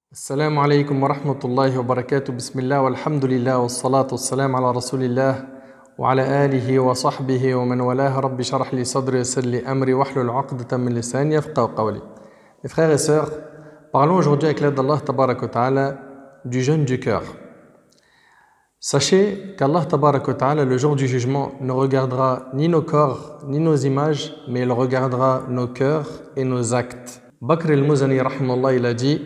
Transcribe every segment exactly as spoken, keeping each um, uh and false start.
السلام عليكم ورحمة الله وبركاته. بسم الله والحمد لله والصلاة والسلام على رسول الله وعلى آله وصحبه ومن والاه. رب اشرح لي صدري ويسر لي أمري واحلل عقدة من لساني يفقهوا قولي. Mes frères et sœurs, parlons aujourd'hui avec l'aide d'Allah Tabarak wa Ta'ala du jeûne du cœur. Sachez qu'Allah Tabarak wa Ta'ala, le jour du jugement, ne regardera ni nos corps ni nos images, mais il regardera nos cœurs et nos actes. Bakr al-Muzani rahimahullah, il a dit: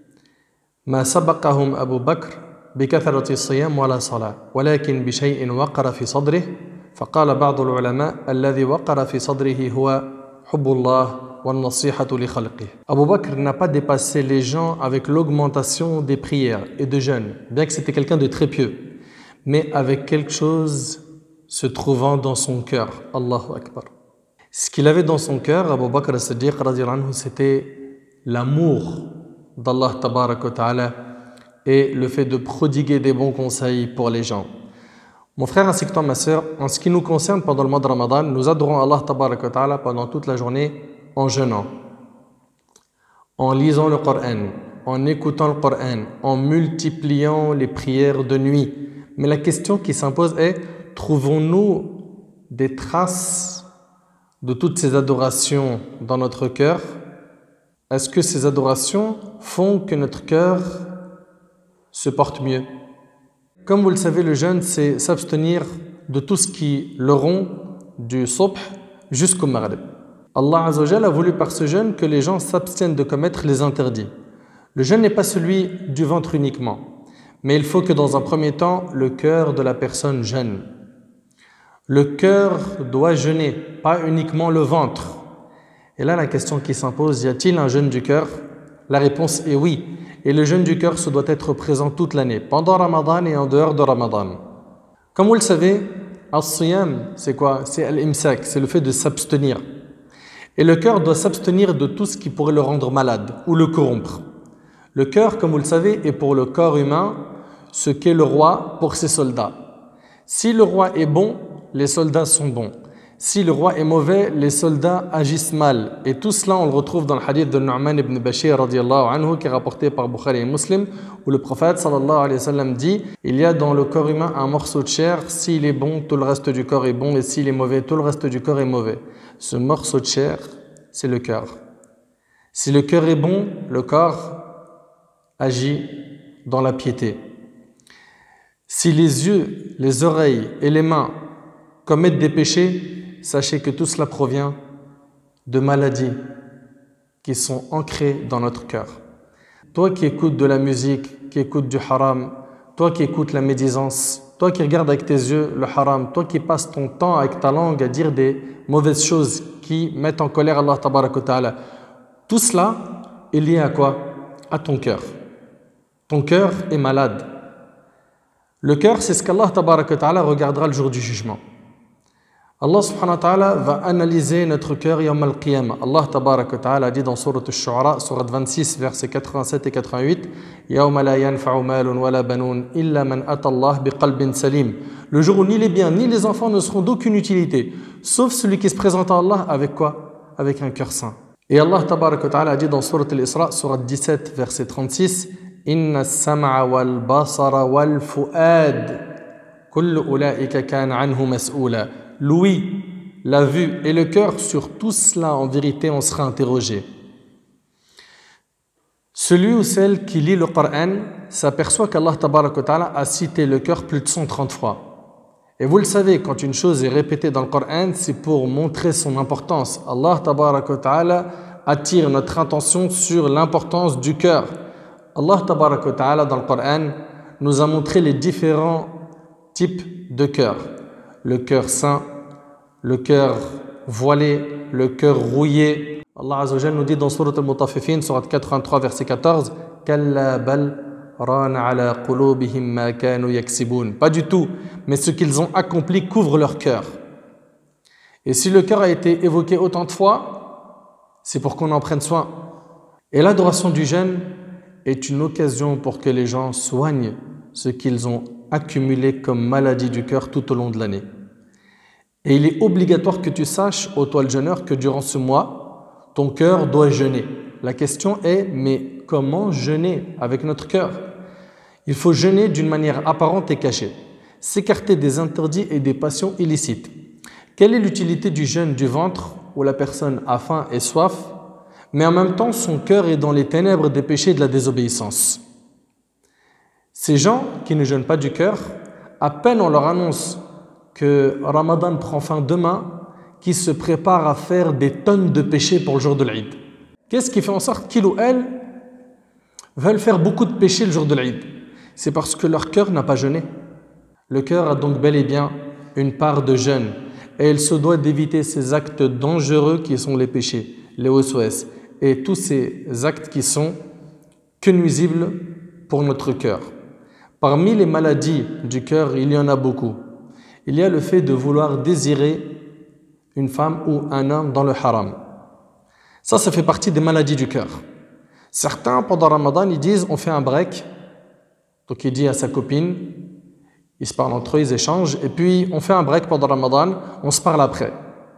ما سبقهم أبو بكر بكثرة الصيام ولا صلاة ولكن بشيء وقر في صدره فقال بعض العلماء الذي وقر في صدره هو حب الله والنصيحة لخلقه. Abu Bakr n'a pas dépassé les gens avec l'augmentation des prières et de jeûnes, bien que c'était quelqu'un de très pieux, mais avec quelque chose se trouvant dans son cœur. Allahu Akbar. Ce qu'il avait dans son cœur, Abu Bakr as-Siddiq radiyallahu anhu, c'était l'amour d'Allah Tabarak wa Ta'ala et le fait de prodiguer des bons conseils pour les gens. Mon frère ainsi que toi, ma sœur, en ce qui nous concerne, pendant le mois de Ramadan, nous adorons Allah Tabarak wa Ta'ala pendant toute la journée en jeûnant, en lisant le Coran, en écoutant le Coran, en multipliant les prières de nuit. Mais la question qui s'impose est: trouvons-nous des traces de toutes ces adorations dans notre cœur? Est-ce que ces adorations font que notre cœur se porte mieux? Comme vous le savez, le jeûne, c'est s'abstenir de tout ce qui le rompt du subh jusqu'au maghrib. Allah Azza wa Jalla a voulu par ce jeûne que les gens s'abstiennent de commettre les interdits. Le jeûne n'est pas celui du ventre uniquement, mais il faut que dans un premier temps, le cœur de la personne jeûne. Le cœur doit jeûner, pas uniquement le ventre. Et là, la question qui s'impose, y a-t-il un jeûne du cœur? La réponse est oui. Et le jeûne du cœur, se doit être présent toute l'année, pendant Ramadan et en dehors de Ramadan. Comme vous le savez, as-siyam, c'est quoi? C'est al-imsak, c'est le fait de s'abstenir. Et le cœur doit s'abstenir de tout ce qui pourrait le rendre malade ou le corrompre. Le cœur, comme vous le savez, est pour le corps humain ce qu'est le roi pour ses soldats. Si le roi est bon, les soldats sont bons. Si le roi est mauvais, les soldats agissent mal. Et tout cela, on le retrouve dans le hadith de Nu'man ibn Bashir radiyallahu anhu, qui est rapporté par Bukhari et Muslim, où le prophète sallallahu alayhi wa sallam dit: il y a dans le corps humain un morceau de chair, s'il est bon, tout le reste du corps est bon, et s'il est mauvais, tout le reste du corps est mauvais. Ce morceau de chair, c'est le cœur. Si le cœur est bon, le corps agit dans la piété. Si les yeux, les oreilles et les mains commettent des péchés, sachez que tout cela provient de maladies qui sont ancrées dans notre cœur. Toi qui écoutes de la musique, qui écoutes du haram, toi qui écoutes la médisance, toi qui regardes avec tes yeux le haram, toi qui passes ton temps avec ta langue à dire des mauvaises choses qui mettent en colère Allah Tabarak wa Ta'ala, tout cela est lié à quoi? À ton cœur. Ton cœur est malade. Le cœur, c'est ce qu'Allah Tabarak wa Ta'ala regardera le jour du jugement. Allah subhanahu wa ta'ala va analyser notre cœur yawm al-qiyamah. Allah tabarak wa ta'ala dit dans Surat al-Shu'ara, Surat vingt-six, versets quatre-vingt-sept et quatre-vingt-huit: Yawma la yanfa'u malun wa la banoun illa man ata Allah biqalbin salim. Le jour où ni les biens ni les enfants ne seront d'aucune utilité, sauf celui qui se présente à Allah avec quoi? Avec un cœur saint. Et Allah tabarak wa ta'ala dit dans Surat al-Isra, Surat dix-sept, verset trente-six: Inna as-sam'a wal basara wal fu'ad kullu ulaika kana anhu mas'oula. L'ouïe, la vue et le cœur, sur tout cela, en vérité, on sera interrogé. Celui ou celle qui lit le Coran s'aperçoit qu'Allah Tabarak wa Ta'ala a cité le cœur plus de cent trente fois. Et vous le savez, quand une chose est répétée dans le Coran, c'est pour montrer son importance. Allah Tabarak wa Ta'ala attire notre attention sur l'importance du cœur. Allah Tabarak wa Ta'ala, dans le Coran, nous a montré les différents types de cœur. Le cœur saint, le cœur voilé, le cœur rouillé. Allah Azza wa Jalla nous dit dans Surat al-Mutaffifin, Surat quatre-vingt-trois, verset quatorze: Kalla bal rana ala qulubihim ma kanu yaksibun. Pas du tout, mais ce qu'ils ont accompli couvre leur cœur. Et si le cœur a été évoqué autant de fois, c'est pour qu'on en prenne soin. Et l'adoration du jeûne est une occasion pour que les gens soignent ce qu'ils ont accumulé comme maladie du cœur tout au long de l'année. Et il est obligatoire que tu saches, ô toi le jeûneur, que durant ce mois, ton cœur doit jeûner. La question est, mais comment jeûner avec notre cœur. Il faut jeûner d'une manière apparente et cachée, s'écarter des interdits et des passions illicites. Quelle est l'utilité du jeûne du ventre où la personne a faim et soif, mais en même temps son cœur est dans les ténèbres des péchés et de la désobéissance? Ces gens qui ne jeûnent pas du cœur, à peine on leur annonce que Ramadan prend fin demain, qui se préparent à faire des tonnes de péchés pour le jour de l'Eid. Qu'est-ce qui fait en sorte qu'ils ou elles veulent faire beaucoup de péchés le jour de l'Eid? C'est parce que leur cœur n'a pas jeûné. Le cœur a donc bel et bien une part de jeûne et il se doit d'éviter ces actes dangereux qui sont les péchés, les O S O S et tous ces actes qui sont que nuisibles pour notre cœur. Parmi les maladies du cœur, il y en a beaucoup. Il y a le fait de vouloir désirer une femme ou un homme dans le haram. Ça, ça fait partie des maladies du cœur. Certains, pendant Ramadan, ils disent on fait un break. Donc il dit à sa copine, ils se parlent entre eux, ils échangent, et puis on fait un break pendant Ramadan, on se parle après.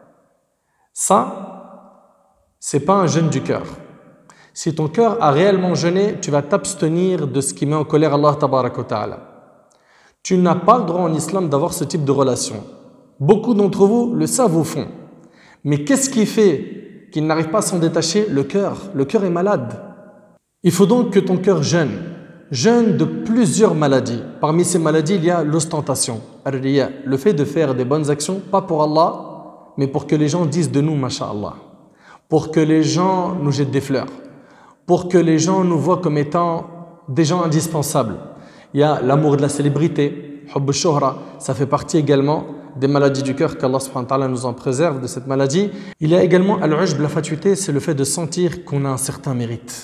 Ça, c'est pas un jeûne du cœur. Si ton cœur a réellement jeûné, tu vas t'abstenir de ce qui met en colère Allah tabaraka wa ta'ala. Tu n'as pas le droit en islam d'avoir ce type de relation. Beaucoup d'entre vous le savent au fond. Mais qu'est-ce qui fait qu'ils n'arrivent pas à s'en détacher? Le cœur. Le cœur est malade. Il faut donc que ton cœur jeûne. Jeûne de plusieurs maladies. Parmi ces maladies, il y a l'ostentation, le fait de faire des bonnes actions, pas pour Allah, mais pour que les gens disent de nous, masha'Allah. Pour que les gens nous jettent des fleurs. Pour que les gens nous voient comme étant des gens indispensables. Il y a l'amour de la célébrité, hubb al-shuhra, ça fait partie également des maladies du cœur, qu'Allah subhanahu wa ta'ala nous en préserve de cette maladie. Il y a également al-ujb, la fatuité, c'est le fait de sentir qu'on a un certain mérite.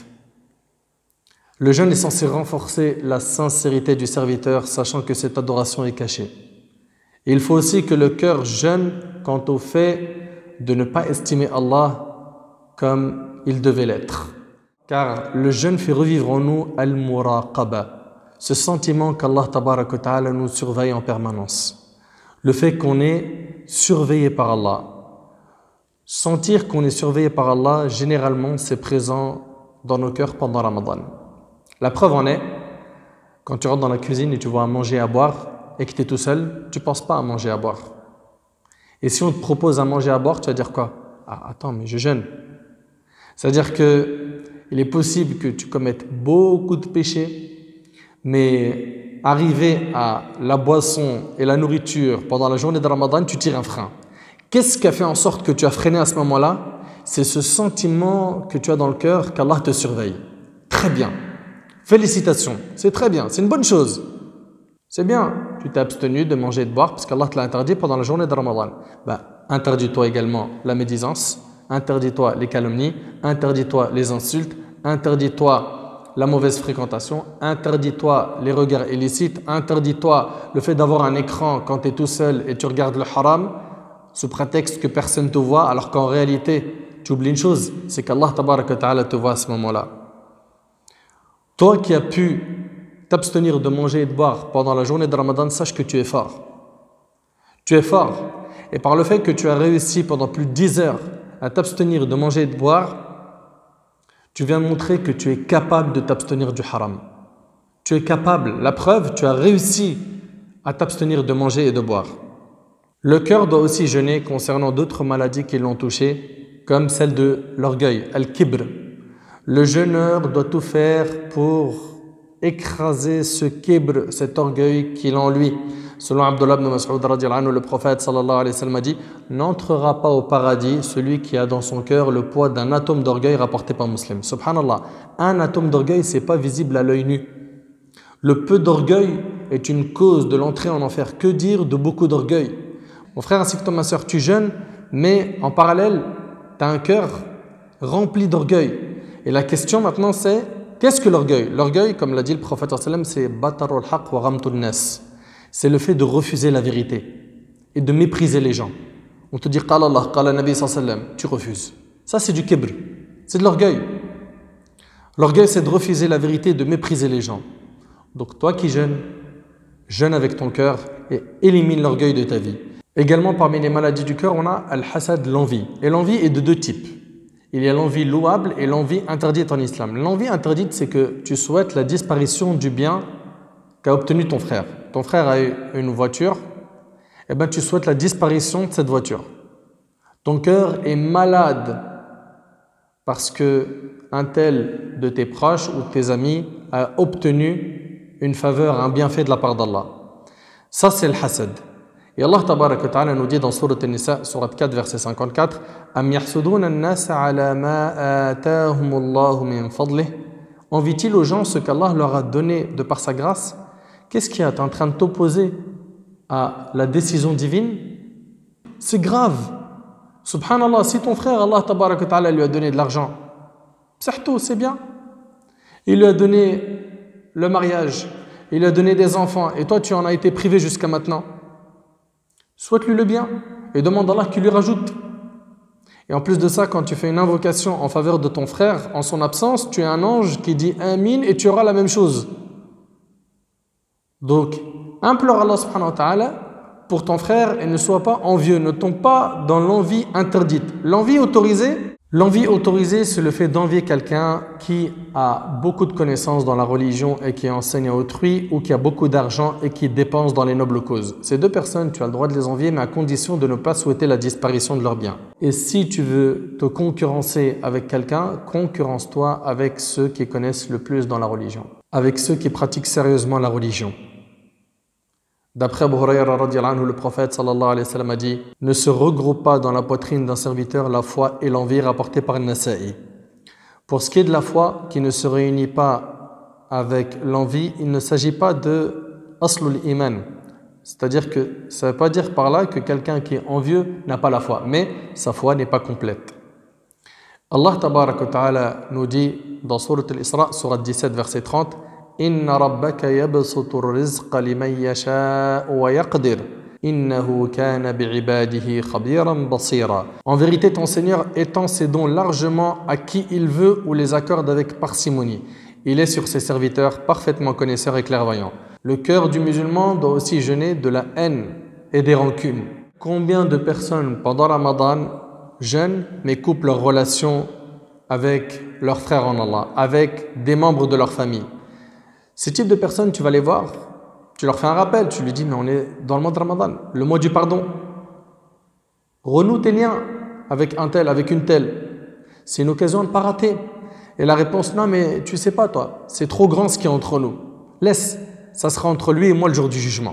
Le jeûne est censé renforcer la sincérité du serviteur, sachant que cette adoration est cachée. Et il faut aussi que le cœur jeûne quant au fait de ne pas estimer Allah comme il devait l'être. Car le jeûne fait revivre en nous al-muraqaba, ce sentiment qu'Allah tabaraka wa ta'ala nous surveille en permanence. Le fait qu'on est surveillé par Allah. Sentir qu'on est surveillé par Allah, généralement, c'est présent dans nos cœurs pendant Ramadan. La preuve en est, quand tu rentres dans la cuisine et tu vois à manger et à boire, et que tu es tout seul, tu ne penses pas à manger et à boire. Et si on te propose à manger et à boire, tu vas dire quoi? Ah, attends, mais je jeûne. C'est-à-dire qu'il est possible que tu commettes beaucoup de péchés, mais arriver à la boisson et la nourriture pendant la journée de Ramadan, tu tires un frein. Qu'est-ce qui a fait en sorte que tu as freiné à ce moment-là? C'est ce sentiment que tu as dans le cœur qu'Allah te surveille. Très bien. Félicitations. C'est très bien. C'est une bonne chose. C'est bien. Tu t'es abstenu de manger et de boire parce qu'Allah te l'a interdit pendant la journée de Ramadan. Bah, interdis-toi également la médisance, interdis-toi les calomnies, interdis-toi les insultes, interdis-toi la mauvaise fréquentation, interdis-toi les regards illicites, interdis-toi le fait d'avoir un écran quand tu es tout seul et tu regardes le haram sous prétexte que personne ne te voit, alors qu'en réalité, tu oublies une chose, c'est qu'Allah tabaraka wa ta'ala te voit à ce moment-là. Toi qui as pu t'abstenir de manger et de boire pendant la journée de Ramadan, sache que tu es fort. Tu es fort. Et par le fait que tu as réussi pendant plus de dix heures à t'abstenir de manger et de boire, tu viens de montrer que tu es capable de t'abstenir du haram. Tu es capable. La preuve, tu as réussi à t'abstenir de manger et de boire. Le cœur doit aussi jeûner concernant d'autres maladies qui l'ont touché, comme celle de l'orgueil, al-kibr. Le jeûneur doit tout faire pour écraser ce kibr, cet orgueil qu'il a en lui. Selon Abdullah ibn Mas'ud radiyallahu anhu, le prophète sallallahu alayhi wa sallam a dit « N'entrera pas au paradis celui qui a dans son cœur le poids d'un atome d'orgueil rapporté par un musulman. » Subhanallah, un atome d'orgueil, ce n'est pas visible à l'œil nu. Le peu d'orgueil est une cause de l'entrée en enfer. Que dire de beaucoup d'orgueil? Mon frère ainsi que toi, ma soeur, tu jeûnes, mais en parallèle, tu as un cœur rempli d'orgueil. Et la question maintenant c'est, qu'est-ce que l'orgueil? L'orgueil, comme l'a dit le prophète sallallahu alayhi wa sallam, c'est batarul haq wa ghamtun nas. C'est le fait de refuser la vérité et de mépriser les gens. On te dit « Qala Allah, qala Nabi sallallahu alayhi wa sallam », tu refuses. Ça c'est du kibr, c'est de l'orgueil. L'orgueil c'est de refuser la vérité et de mépriser les gens. Donc toi qui jeûnes, jeûne avec ton cœur et élimine l'orgueil de ta vie. Également parmi les maladies du cœur, on a al-hasad, l'envie. Et l'envie est de deux types. Il y a l'envie louable et l'envie interdite en islam. L'envie interdite, c'est que tu souhaites la disparition du bien qu'a obtenu ton frère. Ton frère a eu une voiture, et bien tu souhaites la disparition de cette voiture. Ton cœur est malade parce que un tel de tes proches ou de tes amis a obtenu une faveur, un bienfait de la part d'Allah. Ça, c'est le hasad. Et Allah tabarak wa ta'ala nous dit dans Sourate An-Nisa, Sourate quatre, verset cinquante-quatre, Am yahsuduna an-nasa ala ma atahumullahu min fadlih. Envie-t-il aux gens ce qu'Allah leur a donné de par sa grâce? Qu'est-ce qui est en train de t'opposer à la décision divine? C'est grave. Subhanallah, si ton frère, Allah tabarak wa ta'ala lui a donné de l'argent, c'est bien. Il lui a donné le mariage, il lui a donné des enfants, et toi tu en as été privé jusqu'à maintenant. Souhaite-lui le bien et demande à Allah qu'il lui rajoute. Et en plus de ça, quand tu fais une invocation en faveur de ton frère en son absence, tu es un ange qui dit Amin et tu auras la même chose. Donc, implore Allah subhanahu wa ta'ala pour ton frère et ne sois pas envieux, ne tombe pas dans l'envie interdite. L'envie autorisée, l'envie autorisée, c'est le fait d'envier quelqu'un qui a beaucoup de connaissances dans la religion et qui enseigne à autrui, ou qui a beaucoup d'argent et qui dépense dans les nobles causes. Ces deux personnes, tu as le droit de les envier, mais à condition de ne pas souhaiter la disparition de leurs biens. Et si tu veux te concurrencer avec quelqu'un, concurrence-toi avec ceux qui connaissent le plus dans la religion, avec ceux qui pratiquent sérieusement la religion. D'après Abu Hurayra radiyallahu anhu, le prophète sallallahu alayhi wa sallam a dit « Ne se regroupe pas dans la poitrine d'un serviteur la foi et l'envie rapportée par Nasa'i. » Pour ce qui est de la foi qui ne se réunit pas avec l'envie, il ne s'agit pas de aslul iman. C'est-à-dire que ça ne veut pas dire par là que quelqu'un qui est envieux n'a pas la foi, mais sa foi n'est pas complète. Allah tabarak wa ta'ala nous dit dans Sourate Al-Isra, Sourate dix-sept, verset trente, Inna rabbaka yabsutu ar-rizqa liman yasha'u wa yaqdir. Innahu kana bi'ibadihi khabiran basira. En vérité, ton Seigneur étend ses dons largement à qui il veut ou les accorde avec parcimonie. Il est sur ses serviteurs parfaitement connaisseur et clairvoyant. Le cœur du musulman doit aussi jeûner de la haine et des rancunes. Combien de personnes pendant Ramadan jeûnent mais coupent leurs relations avec leurs frères en Allah, avec des membres de leur famille? Ces types de personnes, tu vas les voir, tu leur fais un rappel, tu lui dis, mais on est dans le mois de Ramadan, le mois du pardon. Renoue tes liens avec un tel, avec une telle. C'est une occasion de ne pas rater. Et la réponse, non, mais tu sais pas, toi, c'est trop grand ce qui est entre nous. Laisse, ça sera entre lui et moi le jour du jugement.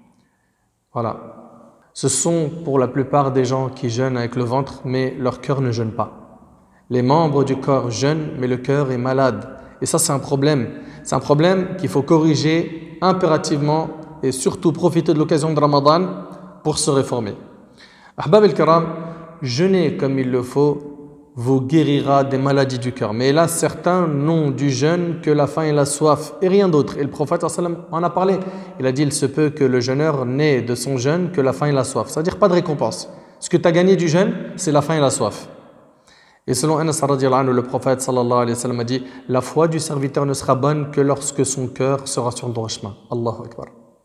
Voilà. Ce sont pour la plupart des gens qui jeûnent avec le ventre, mais leur cœur ne jeûne pas. Les membres du corps jeûnent, mais le cœur est malade. Et ça, c'est un problème. C'est un problème qu'il faut corriger impérativement et surtout profiter de l'occasion de Ramadan pour se réformer. Ahbab el-Karam, jeûner comme il le faut vous guérira des maladies du cœur. Mais là, certains n'ont du jeûne que la faim et la soif et rien d'autre. Et le prophète en a parlé. Il a dit, il se peut que le jeûneur n'ait de son jeûne que la faim et la soif. C'est-à-dire pas de récompense. Ce que tu as gagné du jeûne, c'est la faim et la soif. Et selon Anas radiyallahu anhu, le prophète sallallahu alayhi wa sallam a dit « La foi du serviteur ne sera bonne que lorsque son cœur sera sur le droit chemin. » Allahu Akbar.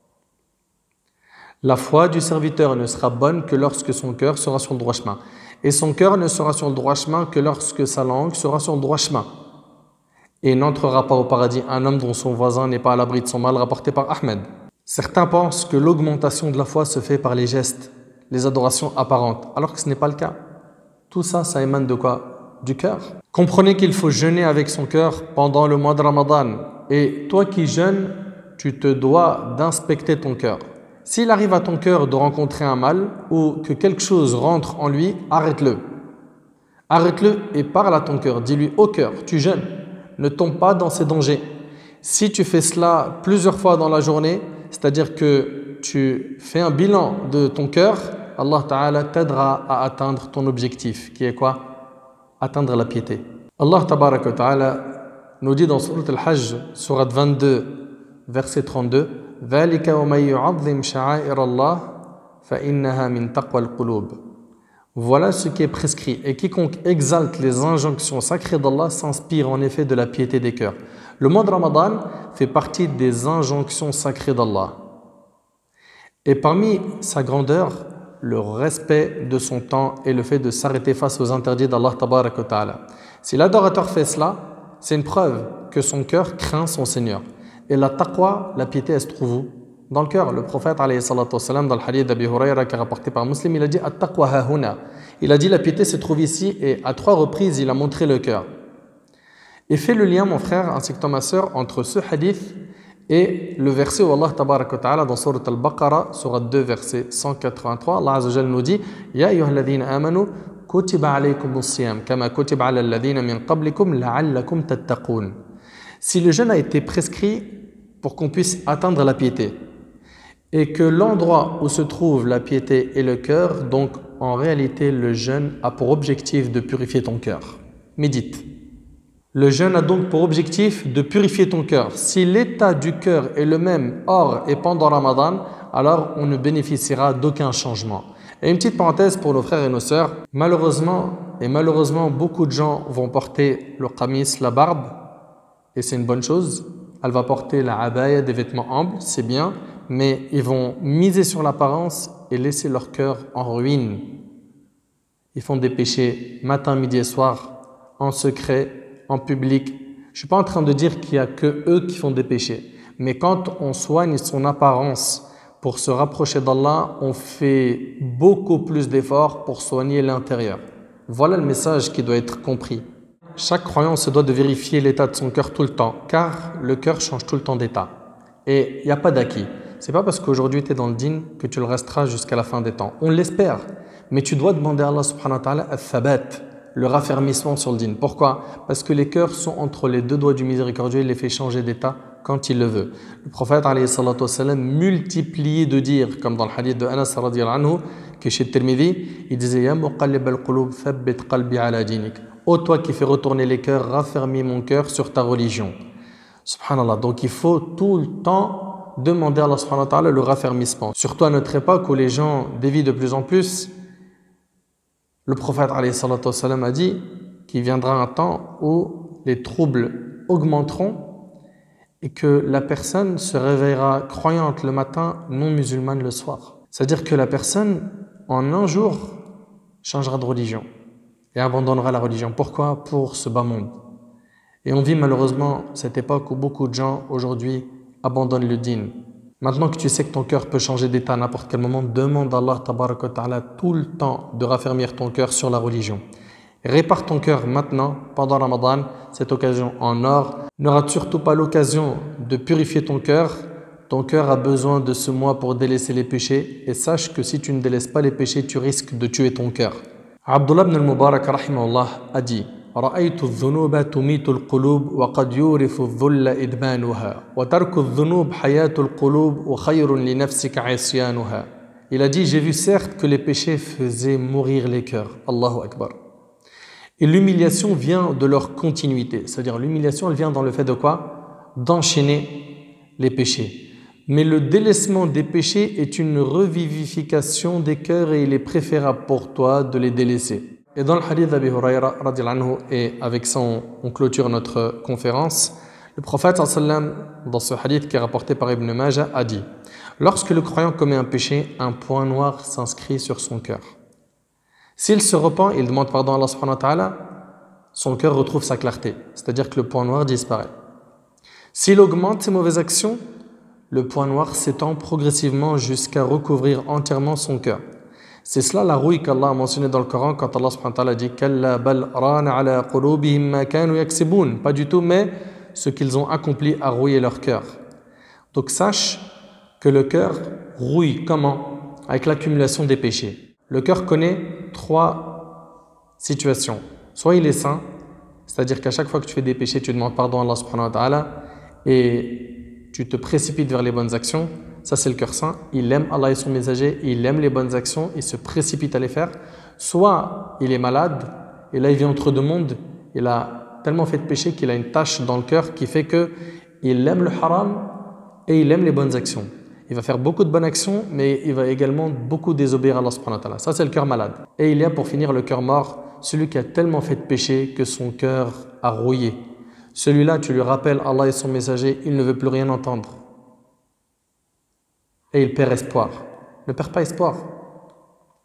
La foi du serviteur ne sera bonne que lorsque son cœur sera sur le droit chemin. Et son cœur ne sera sur le droit chemin que lorsque sa langue sera sur le droit chemin. Et n'entrera pas au paradis un homme dont son voisin n'est pas à l'abri de son mal, rapporté par Ahmed. Certains pensent que l'augmentation de la foi se fait par les gestes, les adorations apparentes, alors que ce n'est pas le cas. Tout ça, ça émane de quoi? Du cœur. Comprenez qu'il faut jeûner avec son cœur pendant le mois de Ramadan. Et toi qui jeûnes, tu te dois d'inspecter ton cœur. S'il arrive à ton cœur de rencontrer un mal ou que quelque chose rentre en lui, arrête-le. Arrête-le et parle à ton cœur. Dis-lui au cœur, tu jeûnes. Ne tombe pas dans ces dangers. Si tu fais cela plusieurs fois dans la journée, c'est-à-dire que tu fais un bilan de ton cœur, Allah Ta'ala t'aidera à atteindre ton objectif, qui est quoi? Atteindre la piété. Allah Tabaraka wa Ta'ala nous dit dans Sourate Al-Hajj, Sourate vingt-deux, verset trente-deux, ذَلِكَ وَمَنْ يُعَظِّمْ شَعَائِرَ اللَّهِ فَإِنَّهَا مِنْ تَقْوَى الْقُلُوبِ. Voilà ce qui est prescrit. Et quiconque exalte les injonctions sacrées d'Allah s'inspire en effet de la piété des cœurs. Le mois de Ramadan fait partie des injonctions sacrées d'Allah. Et parmi sa grandeur, le respect de son temps et le fait de s'arrêter face aux interdits d'Allah tabarak wa ta'ala. Si l'adorateur fait cela, c'est une preuve que son cœur craint son Seigneur. Et la taqwa, la piété, elle se trouve où? Dans le cœur. Le prophète, alayhi salatu wassalam, dans le hadith d'Abi Hurayra qui est rapporté par Muslim, il a dit « At-taqwa hahuna ». Il a dit la piété se trouve ici et à trois reprises, il a montré le cœur. Et fais le lien, mon frère, ainsi que toi, ma sœur, entre ce hadith et le verset où Allah tabaraka wa ta'ala dans Surat Al-Baqarah, Surat deux, verset cent quatre-vingt-trois, Allah Azza wa Jalla nous dit « Ya ayyuhalladhina amanu kutiba alaykumus siyam kama kutiba ala alladhina min qablikum la'allakum tattaqun » Si le jeûne a été prescrit pour qu'on puisse atteindre la piété, et que l'endroit où se trouve la piété est le cœur, donc en réalité le jeûne a pour objectif de purifier ton cœur. Médite. Le jeûne a donc pour objectif de purifier ton cœur. Si l'état du cœur est le même hors et pendant Ramadan, alors on ne bénéficiera d'aucun changement. Et une petite parenthèse pour nos frères et nos sœurs, malheureusement, et malheureusement beaucoup de gens vont porter le qamis, la barbe, et c'est une bonne chose. Elle va porter la abaya, des vêtements amples, c'est bien, mais ils vont miser sur l'apparence et laisser leur cœur en ruine. Ils font des péchés matin, midi et soir, en secret, en public. Je ne suis pas en train de dire qu'il n'y a que eux qui font des péchés, mais quand on soigne son apparence pour se rapprocher d'Allah, on fait beaucoup plus d'efforts pour soigner l'intérieur. Voilà le message qui doit être compris. Chaque croyant se doit de vérifier l'état de son cœur tout le temps, car le cœur change tout le temps d'état. Et il n'y a pas d'acquis. Ce n'est pas parce qu'aujourd'hui tu es dans le dîn que tu le resteras jusqu'à la fin des temps. On l'espère, mais tu dois demander à Allah subhanahu wa ta'ala al-thabat, le raffermissement sur le dîn. Pourquoi? Parce que les cœurs sont entre les deux doigts du miséricordieux, il les fait changer d'état quand il le veut. Le prophète alayhi salatu wassalam multipliait de dire, comme dans le hadith de Anas radiyallahu anhu, que chez Tirmidhi, il disait « Ya muqallib al-qulub, thabbit qalbi ala dinik » Ô toi qui fais retourner les cœurs, raffermis mon cœur sur ta religion. Subhanallah. Donc il faut tout le temps demander à Allah subhanahu wa ta'ala le raffermissement. Surtout à notre époque où les gens dévient de plus en plus, le prophète alayhi salatu wassalam a dit qu'il viendra un temps où les troubles augmenteront et que la personne se réveillera croyante le matin, non musulmane le soir. C'est-à-dire que la personne, en un jour, changera de religion et abandonnera la religion. Pourquoi? Pour ce bas monde. Et on vit malheureusement cette époque où beaucoup de gens aujourd'hui abandonnent le dîn. Maintenant que tu sais que ton cœur peut changer d'état à n'importe quel moment, demande à Allah tabaraka wa ta'ala tout le temps de raffermir ton cœur sur la religion. Répare ton cœur maintenant, pendant Ramadan, cette occasion en or. Ne rate surtout pas l'occasion de purifier ton cœur. Ton cœur a besoin de ce mois pour délaisser les péchés. Et sache que si tu ne délaisses pas les péchés, tu risques de tuer ton cœur. Abdullah ibn al-Mubarak rahimahullah a dit رأيت الذنوب تميت القلوب وقد يورث الذل إدمانها وترك الذنوب حياة القلوب وخير لنفسك عصيانها. Il a dit, j'ai vu certes que les péchés faisaient mourir les cœurs. Allahu Akbar. Et l'humiliation vient de leur continuité. C'est-à-dire l'humiliation, elle vient dans le fait de quoi? D'enchaîner les péchés. Mais le délaissement des péchés est une revivification des cœurs et il est préférable pour toi de les délaisser. Et dans le hadith d'Abi Hurayra, anhu, et avec ça on, on clôture notre conférence, le prophète sallam, dans ce hadith qui est rapporté par Ibn Majah, a dit « Lorsque le croyant commet un péché, un point noir s'inscrit sur son cœur. S'il se repent et il demande pardon à Allah subhanahu wa ta'ala, son cœur retrouve sa clarté, c'est-à-dire que le point noir disparaît. S'il augmente ses mauvaises actions, le point noir s'étend progressivement jusqu'à recouvrir entièrement son cœur. C'est cela la rouille qu'Allah a mentionné dans le Coran quand Allah subhanahu wa ta'ala dit Kalla bal rana ala qulubihim ma kanu yaksibun. Pas du tout, mais ce qu'ils ont accompli a rouillé leur cœur. Donc sache que le cœur rouille comment? Avec l'accumulation des péchés. Le cœur connaît trois situations. Soit il est saint, c'est-à-dire qu'à chaque fois que tu fais des péchés, tu demandes pardon à Allah subhanahu wa ta'ala et tu te précipites vers les bonnes actions. Ça, c'est le cœur saint. Il aime Allah et son messager, il aime les bonnes actions, il se précipite à les faire. Soit il est malade, et là il vit entre deux mondes, il a tellement fait de péché qu'il a une tache dans le cœur qui fait qu'il aime le haram et il aime les bonnes actions. Il va faire beaucoup de bonnes actions, mais il va également beaucoup désobéir à Allah subhanahu wa ta'ala. Ça, c'est le cœur malade. Et il y a pour finir le cœur mort, celui qui a tellement fait de péché que son cœur a rouillé. Celui-là, tu lui rappelles Allah et son messager, il ne veut plus rien entendre. Et il perd espoir. Ne perds pas espoir.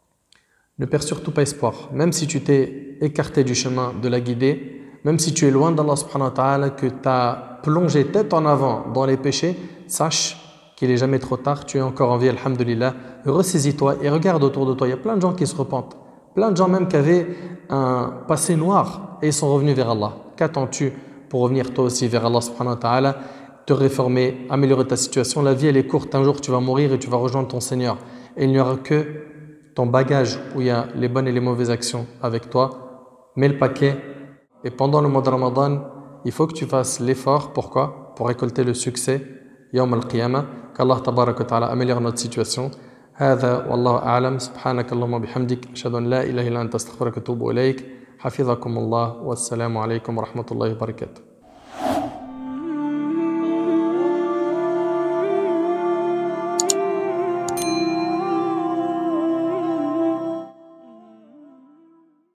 Ne perds surtout pas espoir. Même si tu t'es écarté du chemin de la guidée, même si tu es loin d'Allah subhanahu wa ta'ala, que tu as plongé tête en avant dans les péchés, sache qu'il n'est jamais trop tard, tu es encore en vie, alhamdulillah. Ressaisis-toi et regarde autour de toi. Il y a plein de gens qui se repentent. Plein de gens même qui avaient un passé noir et ils sont revenus vers Allah. Qu'attends-tu pour revenir toi aussi vers Allah subhanahu wa ta'ala, te réformer, améliorer ta situation? La vie elle est courte, un jour tu vas mourir et tu vas rejoindre ton Seigneur. Et il n'y aura que ton bagage où il y a les bonnes et les mauvaises actions avec toi. Mets le paquet et pendant le mois de Ramadan, il faut que tu fasses l'effort. Pourquoi? Pour récolter le succès Yawm al-Qiyamah. Qu'Allah tabarak wa ta'ala améliore notre situation. هذا والله أعلم سبحانك اللهم وبحمدك أشهد أن لا إله إلا أنت أستغفرك وأتوب إليك حفظكم الله والسلام عليكم ورحمة الله وبركاته.